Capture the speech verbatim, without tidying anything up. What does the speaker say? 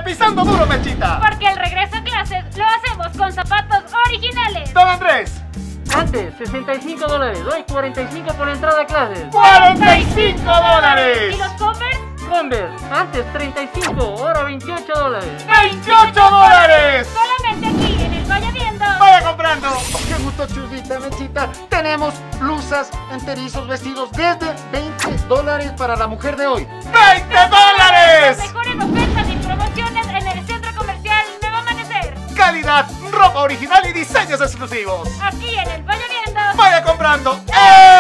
pisando duro, Mechita. Porque el regreso a clases lo hacemos con zapatos originales. Don Andrés. Antes, sesenta y cinco dólares. Hoy, cuarenta y cinco por entrada a clases. ¡cuarenta y cinco dólares! ¿Y los Converse? Converse. Antes, treinta y cinco. Ahora, veintiocho dólares. ¡veintiocho dólares! Solamente aquí, en el Vaya Viendo. ¡Vaya comprando! ¡Qué gusto, Chusita, Mechita! Tenemos blusas, enterizos, vestidos desde veinte dólares para la mujer de hoy. ¡veinte Las dólares! mejores ofertas y promociones en el Centro Comercial Nuevo Amanecer. Calidad, ropa original y diseños exclusivos. Aquí en el Vaya Viendo. ¡Vaya comprando! ¡Eh!